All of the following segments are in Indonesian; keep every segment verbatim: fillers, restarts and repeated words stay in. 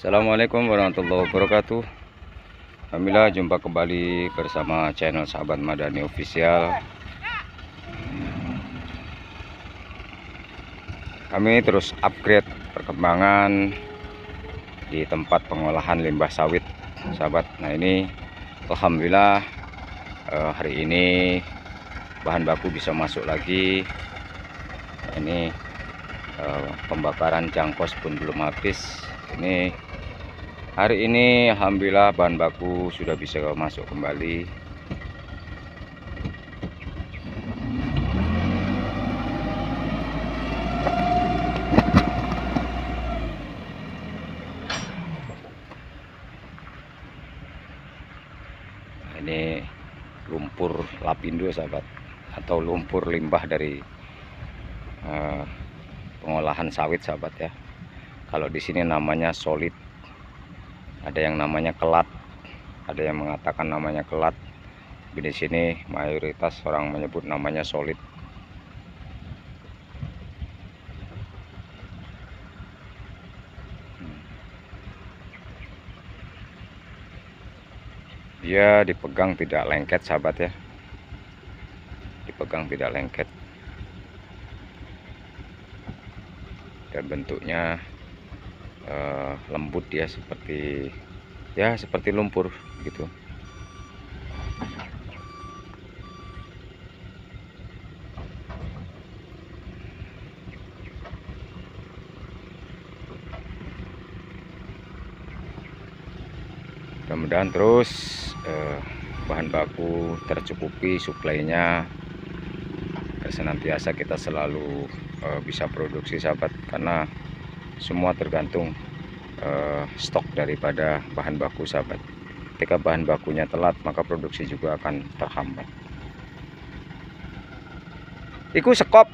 Assalamualaikum warahmatullahi wabarakatuh. Alhamdulillah jumpa kembali bersama channel Sahabat Madani Official. Kami terus upgrade perkembangan di tempat pengolahan limbah sawit, sahabat. Nah ini alhamdulillah eh, hari ini bahan baku bisa masuk lagi. Ini eh, pembakaran jangkos pun belum habis. Ini hari ini alhamdulillah bahan baku sudah bisa masuk kembali. Nah, ini lumpur lapindo, sahabat, atau lumpur limbah dari uh, pengolahan sawit, sahabat ya. Kalau di sini namanya solid. Ada yang namanya kelat, ada yang mengatakan namanya kelat. Tapi di sini mayoritas orang menyebut namanya solid. Dia dipegang tidak lengket, sahabat ya. Dipegang tidak lengket. Dan bentuknya Uh, lembut, dia seperti ya seperti lumpur gitu. Mudah-mudahan terus uh, bahan baku tercukupi suplainya, senantiasa kita selalu uh, bisa produksi, sahabat, karena semua tergantung uh, stok daripada bahan baku, sahabat. Ketika bahan bakunya telat, maka produksi juga akan terhambat. Iku sekop.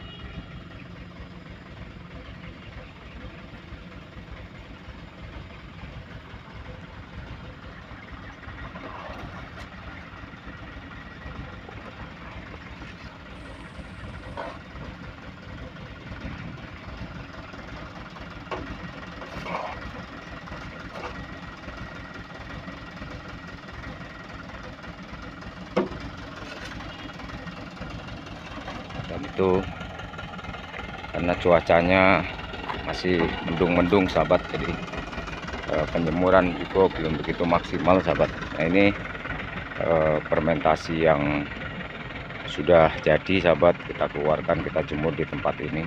Dan itu karena cuacanya masih mendung-mendung, sahabat, jadi eh, penjemuran juga belum begitu maksimal, sahabat. Nah ini eh, fermentasi yang sudah jadi, sahabat, kita keluarkan, kita jemur di tempat ini.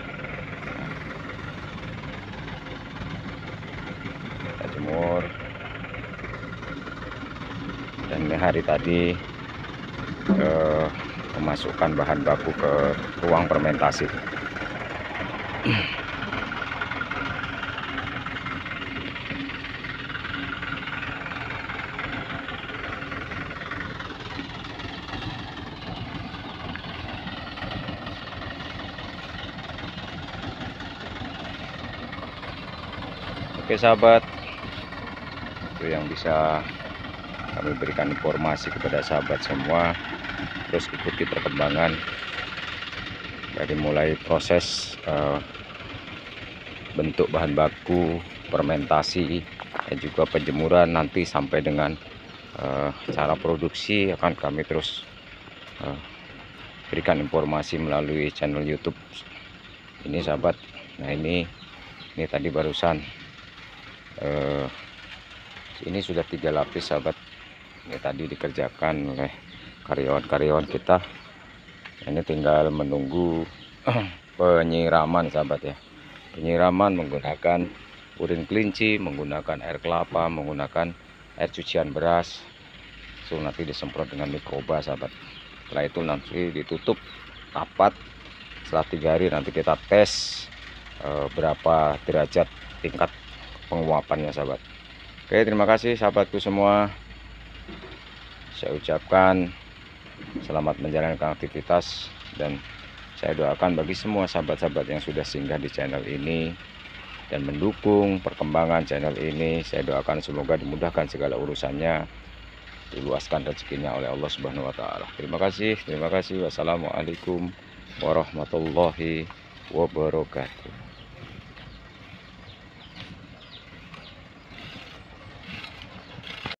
Kita jemur, dan ini hari tadi eh, memasukkan bahan baku ke ruang fermentasi. Oke, sahabat, itu yang bisa kami berikan informasi kepada sahabat semua. Terus ikuti perkembangan dari mulai proses uh, bentuk bahan baku, fermentasi, dan juga penjemuran, nanti sampai dengan uh, cara produksi akan kami terus uh, berikan informasi melalui channel YouTube ini, sahabat. Nah ini ini tadi barusan uh, ini sudah tiga lapis, sahabat. Ini tadi dikerjakan oleh karyawan-karyawan kita. Ini tinggal menunggu penyiraman, sahabat ya. Penyiraman menggunakan urin kelinci, menggunakan air kelapa, menggunakan air cucian beras. So nanti disemprot dengan mikroba, sahabat. Setelah itu nanti ditutup rapat. Setelah tiga hari nanti kita tes e, berapa derajat tingkat penguapannya, sahabat. Oke, terima kasih sahabatku semua. Saya ucapkan selamat menjalankan aktivitas, dan saya doakan bagi semua sahabat-sahabat yang sudah singgah di channel ini dan mendukung perkembangan channel ini. Saya doakan semoga dimudahkan segala urusannya, diluaskan rezekinya oleh Allah Subhanahu wa taala. Terima kasih, terima kasih. Wassalamualaikum warahmatullahi wabarakatuh.